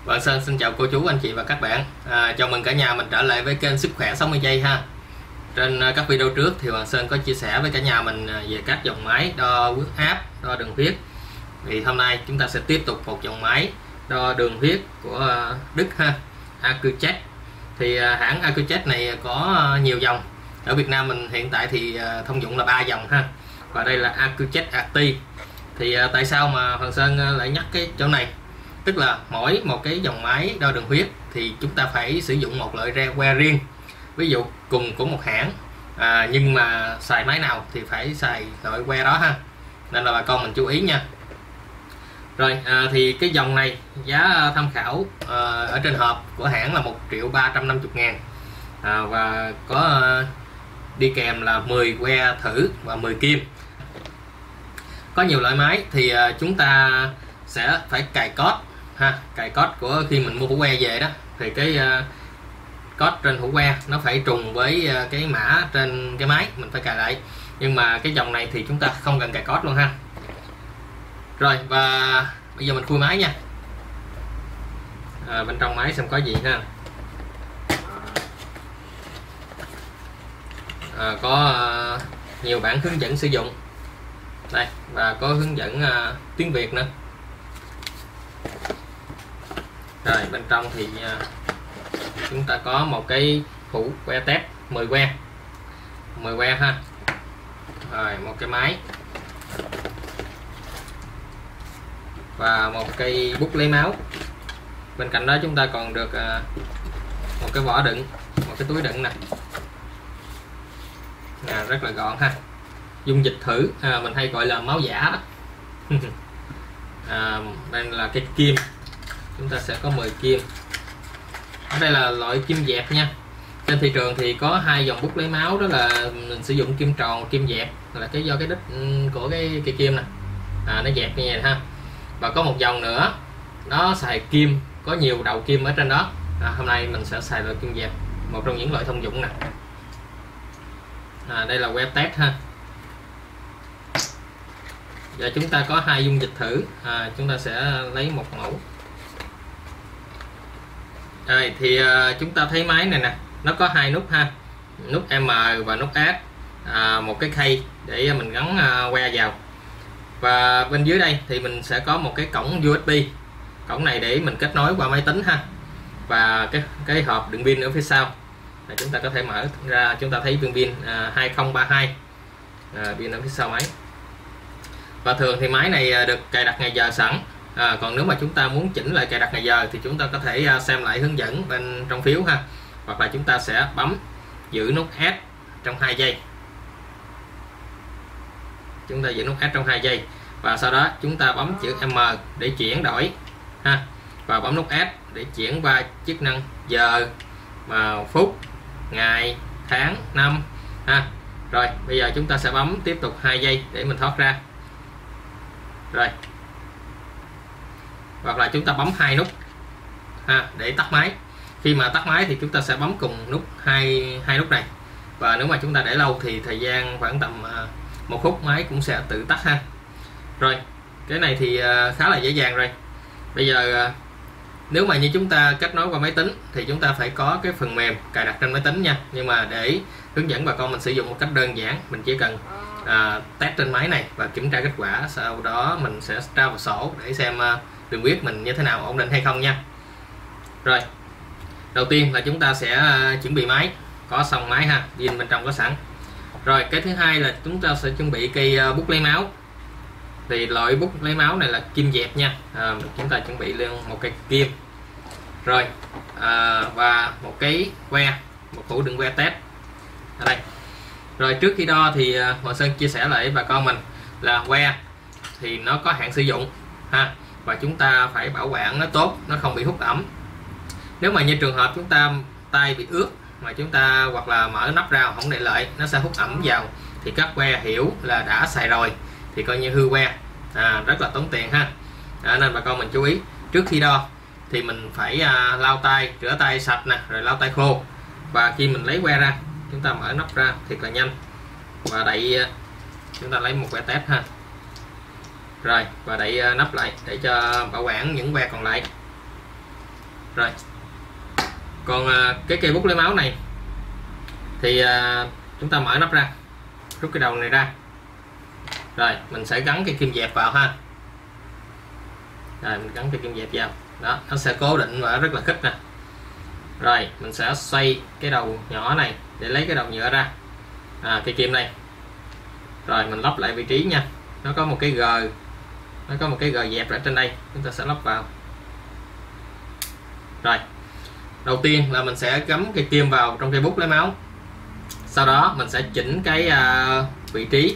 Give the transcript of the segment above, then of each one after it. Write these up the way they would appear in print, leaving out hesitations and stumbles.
Vâng, xin chào cô chú, anh chị và các bạn. Chào mừng cả nhà mình trở lại với kênh Sức khỏe 60 giây ha. Trên các video trước thì Hoàng Sơn có chia sẻ với cả nhà mình về các dòng máy đo huyết áp, đo đường huyết. Thì hôm nay chúng ta sẽ tiếp tục một dòng máy đo đường huyết của Đức ha, Accu-Chek. Thì hãng Accu-Chek này có nhiều dòng. Ở Việt Nam mình hiện tại thì thông dụng là 3 dòng ha. Và đây là Accu-Chek Active. Thì tại sao mà Hoàng Sơn lại nhắc cái chỗ này? Tức là mỗi một cái dòng máy đo đường huyết thì chúng ta phải sử dụng một loại que riêng, ví dụ cùng của một hãng, nhưng mà xài máy nào thì phải xài loại que đó ha, nên là bà con mình chú ý nha. Rồi thì cái dòng này giá tham khảo ở trên hộp của hãng là 1.350.000, và có đi kèm là 10 que thử và 10 kim. Có nhiều loại máy thì chúng ta sẽ phải cài code ha, cài code của khi mình mua hũ que về đó, thì cái code trên hũ que nó phải trùng với cái mã trên cái máy, mình phải cài lại. Nhưng mà cái dòng này thì chúng ta không cần cài code luôn ha. Rồi, và bây giờ mình khui máy nha. Bên trong máy xem có gì ha. Có nhiều bản hướng dẫn sử dụng đây, và có hướng dẫn tiếng Việt nữa. Rồi bên trong thì chúng ta có một cái hũ que test 10 que ha. Rồi một cái máy và một cây bút lấy máu. Bên cạnh đó chúng ta còn được một cái vỏ đựng, một cái túi đựng nè, rất là gọn ha. Dung dịch thử, mình hay gọi là máu giả đó. Đây là cái kim, chúng ta sẽ có 10 kim. Ở đây là loại kim dẹp nha. Trên thị trường thì có 2 dòng bút lấy máu, đó là mình sử dụng kim tròn, kim dẹp, là cái do cái đích của cái kim nè, nó dẹp như vậy ha. Và có một dòng nữa nó xài kim, có nhiều đầu kim ở trên đó. Hôm nay mình sẽ xài loại kim dẹp, một trong những loại thông dụng nè. Đây là que test ha. Và chúng ta có 2 dung dịch thử, chúng ta sẽ lấy một mẫu. Rồi thì chúng ta thấy máy này nè, nó có 2 nút ha, nút M và nút S, một cái khay để mình gắn que vào. Và bên dưới đây thì mình sẽ có một cái cổng USB, cổng này để mình kết nối qua máy tính ha. Và cái hộp đựng pin ở phía sau, chúng ta có thể mở ra, chúng ta thấy viên pin 2032, pin ở phía sau máy. Và thường thì máy này được cài đặt ngày giờ sẵn. Còn nếu mà chúng ta muốn chỉnh lại cài đặt ngày giờ thì chúng ta có thể xem lại hướng dẫn bên trong phiếu ha, hoặc là chúng ta sẽ bấm giữ nút S trong 2 giây. Chúng ta giữ nút S trong 2 giây và sau đó chúng ta bấm chữ M để chuyển đổi ha, và bấm nút S để chuyển qua chức năng giờ, phút, ngày, tháng, năm ha. Rồi bây giờ chúng ta sẽ bấm tiếp tục 2 giây để mình thoát ra. Rồi, hoặc là chúng ta bấm 2 nút ha để tắt máy. Khi mà tắt máy thì chúng ta sẽ bấm cùng nút hai nút này, và nếu mà chúng ta để lâu thì thời gian khoảng tầm 1 phút máy cũng sẽ tự tắt ha. Rồi cái này thì khá là dễ dàng rồi. Bây giờ nếu mà như chúng ta kết nối qua máy tính thì chúng ta phải có cái phần mềm cài đặt trên máy tính nha. Nhưng mà để hướng dẫn bà con mình sử dụng một cách đơn giản, mình chỉ cần test trên máy này và kiểm tra kết quả, sau đó mình sẽ tra vào sổ để xem đường huyết mình như thế nào, ổn định hay không nha. Rồi đầu tiên là chúng ta sẽ chuẩn bị máy, có xong máy ha, pin bên trong có sẵn. Rồi cái thứ hai là chúng ta sẽ chuẩn bị cây bút lấy máu. Thì loại bút lấy máu này là kim dẹp nha, chúng ta chuẩn bị luôn một cây kim. Rồi và một cái que, một hũ đựng que test ở đây. Rồi trước khi đo thì Hoàng Sơn chia sẻ lại với bà con mình là que thì nó có hạn sử dụng ha, và chúng ta phải bảo quản nó tốt, nó không bị hút ẩm. Nếu mà như trường hợp chúng ta tay bị ướt mà chúng ta hoặc là mở nắp ra không để lại, nó sẽ hút ẩm vào, thì các que hiểu là đã xài rồi thì coi như hư que, rất là tốn tiền ha. Nên bà con mình chú ý trước khi đo thì mình phải lau tay, rửa tay sạch nè, rồi lau tay khô. Và khi mình lấy que ra, chúng ta mở nắp ra thiệt là nhanh và đậy, chúng ta lấy một que test ha. Rồi và đậy nắp lại để cho bảo quản những que còn lại. Rồi, còn cái cây bút lấy máu này thì chúng ta mở nắp ra, rút cái đầu này ra, rồi mình sẽ gắn cái kim dẹp vào ha. Rồi mình gắn cái kim dẹp vào đó, nó sẽ cố định và rất là khít nè. Rồi mình sẽ xoay cái đầu nhỏ này để lấy cái đầu nhựa ra, cây kim này. Rồi mình lắp lại vị trí nha, nó có một cái gờ dẹp ở trên đây, chúng ta sẽ lắp vào. Rồi đầu tiên là mình sẽ gắm cây kim vào trong cây bút lấy máu, sau đó mình sẽ chỉnh cái vị trí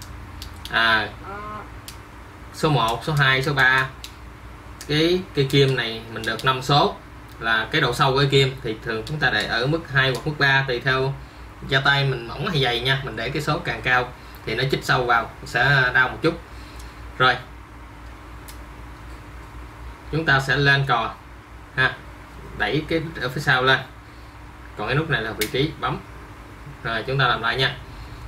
số 1, số 2, số 3. Cái cây kim này mình được 5 số, là cái độ sâu của cây kim thì thường chúng ta để ở mức 2 hoặc mức 3 tùy theo da tay mình mỏng hay dày nha. Mình để cái số càng cao thì nó chích sâu vào sẽ đau một chút. Rồi chúng ta sẽ lên cò ha, đẩy cái ở phía sau lên, còn cái nút này là vị trí bấm. Rồi chúng ta làm lại nha,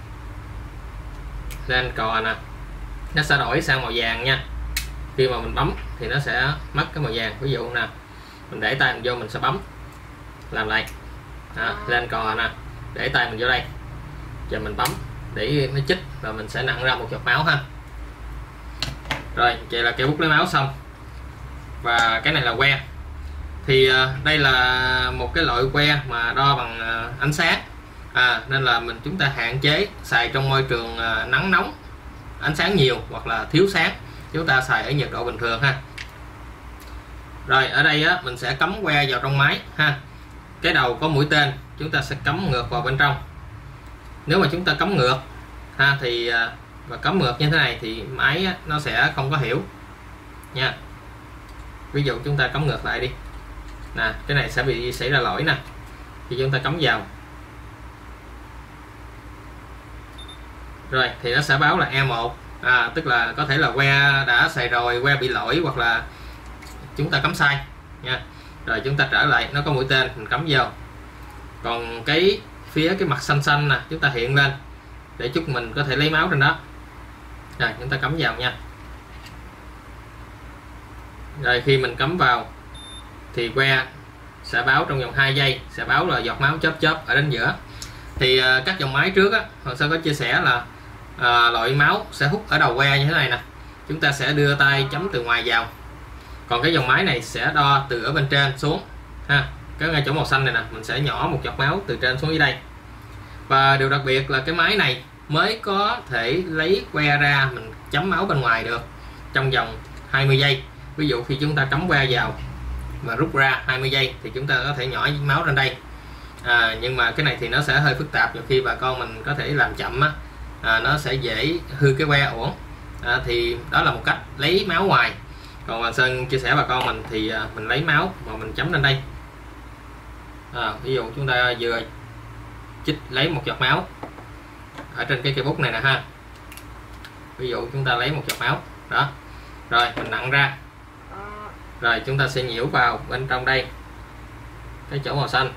lên cò nè, nó sẽ đổi sang màu vàng nha. Khi mà mình bấm thì nó sẽ mất cái màu vàng. Ví dụ nè, mình để tay mình vô mình sẽ bấm, làm lại lên cò nè, để tay mình vô đây và mình bấm để nó chích, và mình sẽ nặn ra một giọt máu ha. Rồi vậy là cây bút lấy máu xong. Và cái này là que, thì đây là một cái loại que mà đo bằng ánh sáng, nên là chúng ta hạn chế xài trong môi trường nắng nóng, ánh sáng nhiều hoặc là thiếu sáng, chúng ta xài ở nhiệt độ bình thường ha. Rồi ở đây mình sẽ cắm que vào trong máy ha. Cái đầu có mũi tên chúng ta sẽ cắm ngược vào bên trong. Nếu mà chúng ta cắm ngược ha thì và cắm ngược như thế này thì máy nó sẽ không có hiểu nha. Ví dụ chúng ta cắm ngược lại đi nè, cái này sẽ bị xảy ra lỗi nè. Khi chúng ta cắm vào rồi thì nó sẽ báo là E1, tức là có thể là que đã xài rồi, que bị lỗi hoặc là chúng ta cắm sai nha. Rồi chúng ta trở lại, nó có mũi tên mình cắm vào. Còn cái phía cái mặt xanh xanh nè, chúng ta hiện lên để chúc mình có thể lấy máu trên đó. Rồi chúng ta cắm vào nha. Rồi khi mình cắm vào thì que sẽ báo trong vòng 2 giây, sẽ báo là giọt máu chớp chớp ở đến giữa. Thì các dòng máy trước Hoàng Sơn có chia sẻ là loại máu sẽ hút ở đầu que như thế này nè, chúng ta sẽ đưa tay chấm từ ngoài vào. Còn cái dòng máy này sẽ đo từ ở bên trên xuống ha. Cái ngay chỗ màu xanh này nè, mình sẽ nhỏ một giọt máu từ trên xuống dưới đây. Và điều đặc biệt là cái máy này mới có thể lấy que ra mình chấm máu bên ngoài được trong vòng 20 giây. Ví dụ khi chúng ta cắm que vào và rút ra 20 giây thì chúng ta có thể nhỏ máu lên đây. Nhưng mà cái này thì nó sẽ hơi phức tạp, nhiều khi bà con mình có thể làm chậm nó sẽ dễ hư cái que uổng. Thì đó là một cách lấy máu ngoài. Còn Hoàng Sơn chia sẻ bà con mình thì mình lấy máu mà mình chấm lên đây. Ví dụ chúng ta vừa chích lấy một giọt máu ở trên cái cây bút này nè ha. Ví dụ chúng ta lấy một giọt máu đó, rồi mình nặn ra, rồi chúng ta sẽ nhiễu vào bên trong đây cái chỗ màu xanh.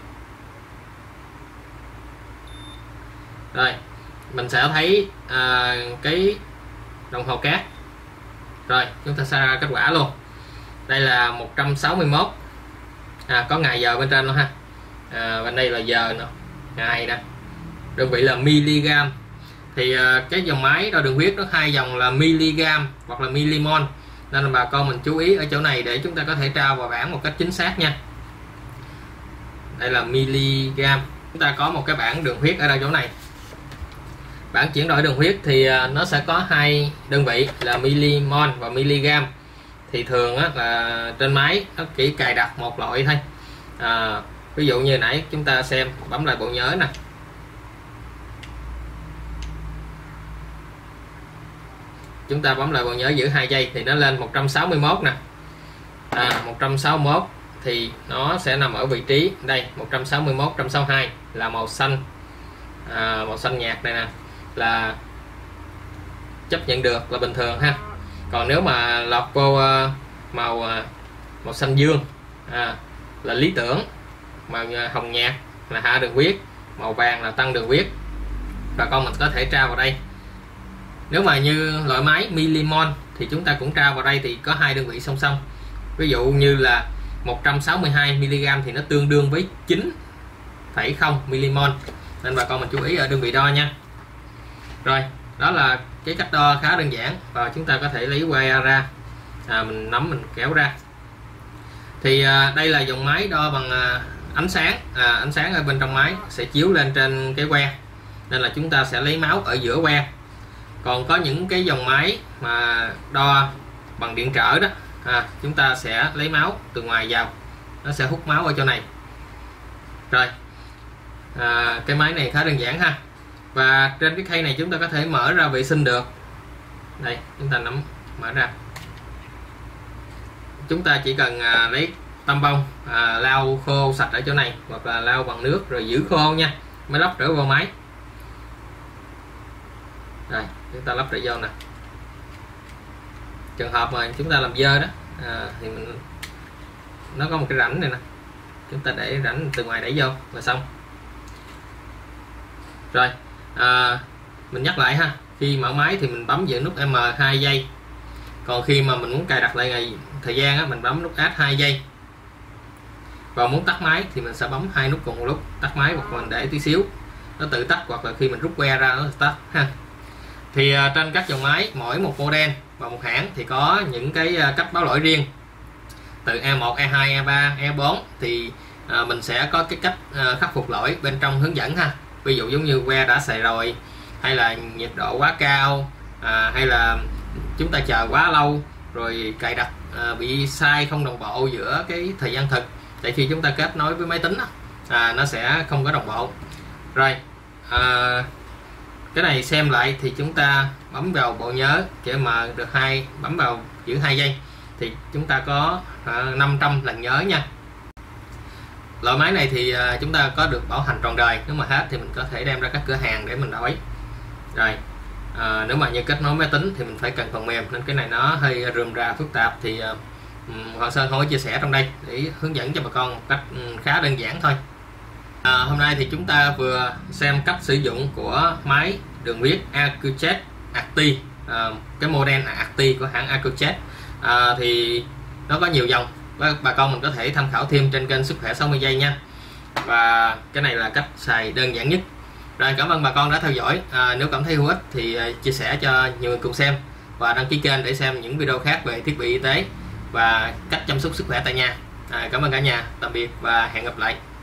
Rồi mình sẽ thấy cái đồng hồ cát. Rồi chúng ta sẽ ra kết quả luôn. Đây là 161, có ngày giờ bên trên luôn ha. Bên đây là giờ nữa, ngày nè, đơn vị là mg. Thì cái dòng máy đo đường huyết nó hai dòng là mg hoặc là milimol, nên là bà con mình chú ý ở chỗ này để chúng ta có thể tra vào bảng một cách chính xác nha. Đây là mg. Chúng ta có một cái bảng đường huyết ở đây chỗ này. Bảng chuyển đổi đường huyết thì nó sẽ có hai đơn vị là milimol và mg. Thì thường là trên máy nó chỉ cài đặt một loại thôi. Ví dụ như nãy chúng ta xem, bấm lại bộ nhớ nè, chúng ta bấm lại bộ nhớ giữ 2 giây thì nó lên 161 nè. 161 thì nó sẽ nằm ở vị trí đây, 161, 162 là màu xanh, màu xanh nhạt này nè, là chấp nhận được, là bình thường ha. Còn nếu mà lọt vô màu xanh dương là lý tưởng, màu hồng nhạt là hạ đường huyết, màu vàng là tăng đường huyết. Và con mình có thể tra vào đây. Nếu mà như loại máy milimol thì chúng ta cũng tra vào đây, thì có hai đơn vị song song. Ví dụ như là 162 mg thì nó tương đương với 9,0 mmol, nên bà con mình chú ý ở đơn vị đo nha. Rồi, đó là cái cách đo khá đơn giản, và chúng ta có thể lấy que ra, mình nắm mình kéo ra. Thì đây là dòng máy đo bằng ánh sáng, ánh sáng ở bên trong máy sẽ chiếu lên trên cái que, nên là chúng ta sẽ lấy máu ở giữa que. Còn có những cái dòng máy mà đo bằng điện trở đó, chúng ta sẽ lấy máu từ ngoài vào, nó sẽ hút máu ở chỗ này. Rồi, cái máy này khá đơn giản ha. Và trên cái khay này chúng ta có thể mở ra vệ sinh được. Đây, chúng ta nắm mở ra. Chúng ta chỉ cần lấy tăm bông lau khô sạch ở chỗ này, hoặc là lau bằng nước rồi giữ khô nha, mới lắp trở vào máy. Rồi, chúng ta lắp trở vô nè. Trường hợp mà chúng ta làm dơ đó, thì nó có một cái rãnh này nè, chúng ta để rãnh từ ngoài đẩy vô và xong. Rồi, mình nhắc lại ha, khi mở máy thì mình bấm giữ nút M 2 giây. Còn khi mà mình muốn cài đặt lại thời gian á, mình bấm nút H 2 giây. Và muốn tắt máy thì mình sẽ bấm hai nút cùng một lúc, tắt máy, hoặc mình để tí xíu nó tự tắt, hoặc là khi mình rút que ra nó tắt ha. Thì trên các dòng máy, mỗi một model và một hãng thì có những cái cách báo lỗi riêng. Từ E1, E2, E3, E4 thì mình sẽ có cái cách khắc phục lỗi bên trong hướng dẫn ha. Ví dụ giống như que đã xài rồi, hay là nhiệt độ quá cao, hay là chúng ta chờ quá lâu, rồi cài đặt bị sai không đồng bộ giữa cái thời gian thực. Tại khi chúng ta kết nối với máy tính nó sẽ không có đồng bộ. Rồi, cái này xem lại thì chúng ta bấm vào bộ nhớ chữ M được 2, bấm vào giữ 2 giây thì chúng ta có 500 lần nhớ nha. Loại máy này thì chúng ta có được bảo hành trọn đời, nếu mà hết thì mình có thể đem ra các cửa hàng để mình đổi. Rồi, nếu mà như kết nối máy tính thì mình phải cần phần mềm, nên cái này nó hơi rườm rà phức tạp, thì Hoàng Sơn không có chia sẻ trong đây để hướng dẫn cho bà con một cách khá đơn giản thôi. Hôm nay thì chúng ta vừa xem cách sử dụng của máy đường viết Accu-Chek Acti, cái model Acti của hãng Accu-Chek. Thì nó có nhiều dòng, bà con mình có thể tham khảo thêm trên kênh Sức Khỏe 60 giây nha. Và cái này là cách xài đơn giản nhất. Rồi, cảm ơn bà con đã theo dõi. Nếu cảm thấy hữu ích thì chia sẻ cho nhiều người cùng xem, và đăng ký kênh để xem những video khác về thiết bị y tế và cách chăm sóc sức khỏe tại nhà. Cảm ơn cả nhà, tạm biệt và hẹn gặp lại.